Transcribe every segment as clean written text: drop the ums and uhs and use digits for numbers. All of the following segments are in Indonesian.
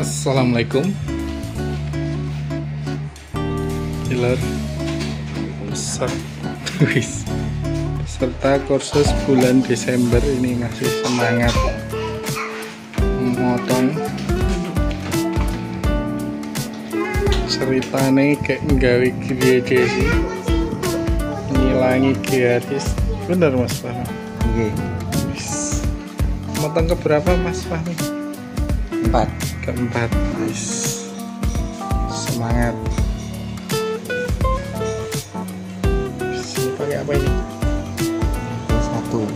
Assalamualaikum Dealer peserta kursus bulan Desember ini masih semangat memotong ceritane kayak nggawe gede sih, ngilangi garis. Bener Mas Fahmi? Oke. Motong keberapa Mas Fahmi? 4. Keempat. Semangat. Ini pakai apa ini? 1.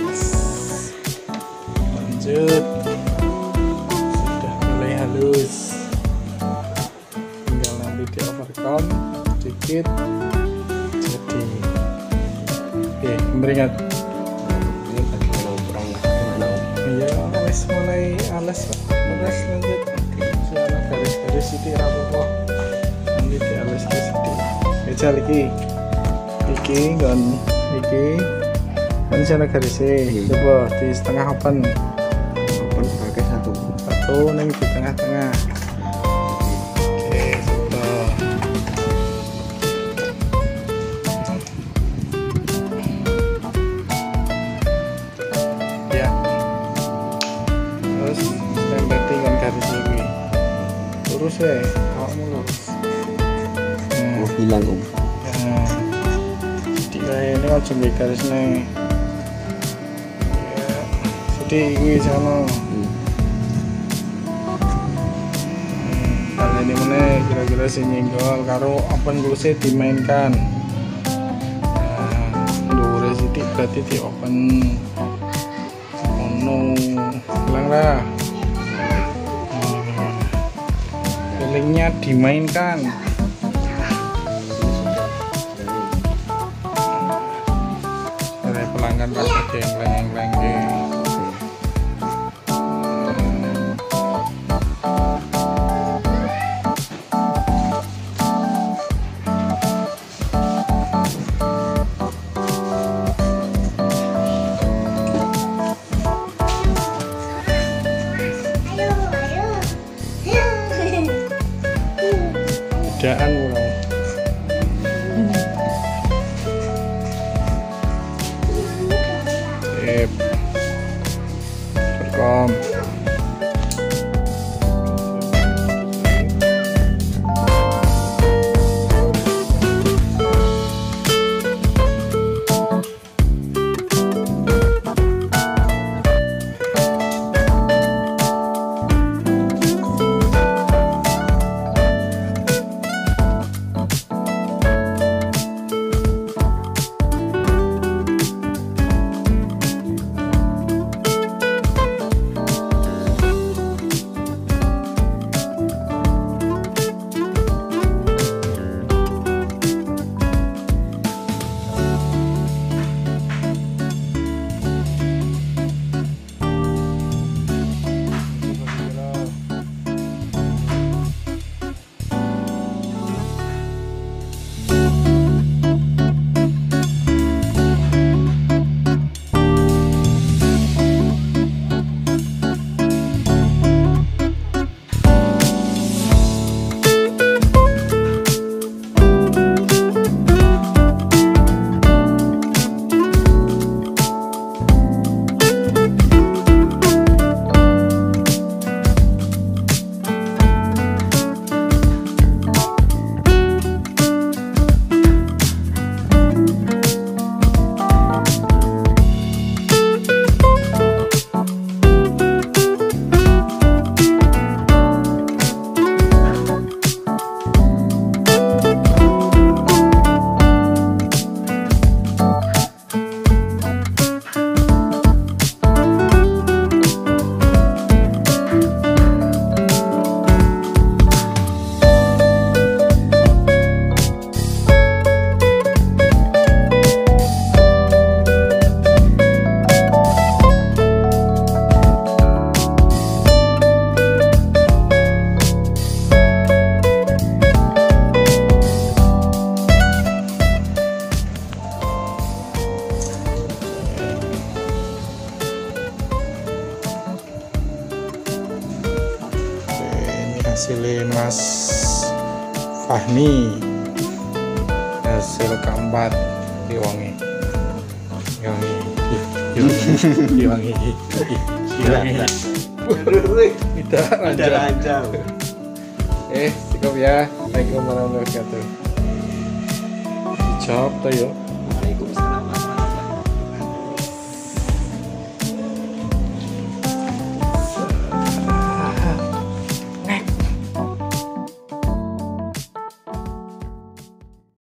Lanjut. Sudah mulai halus, tinggal nanti di overcome sedikit jadi. Oke, beringat. Ini kalau kurang gimana? Iya, wes mulai alas lanjut. Soalnya garis-garis ini apa-apa, nanti di alas sedikit. Meja lagi kan sana garisnya coba di setengah open Pakai 1 neng di tengah-tengah. Oke, coba ya, terus tempel kan garis ini lurus ya, kamu lurus. mau bilang Ini aja di garis nih ya, sedih gue sama kali ini mana kira-kira si nyenggol karo open close dimainkan. Dua sidik berarti di open ono hilang lah, feelingnya dimainkan. Pelanggan pakai yang bedaan ulang. hasilnya Mas Fahmi, hasil keempat diwangi tidak lanjut. Cukup ya. Assalamualaikum warahmatullahi wabarakatuh. Dijawab tuh yuk. Waalaikumsalam.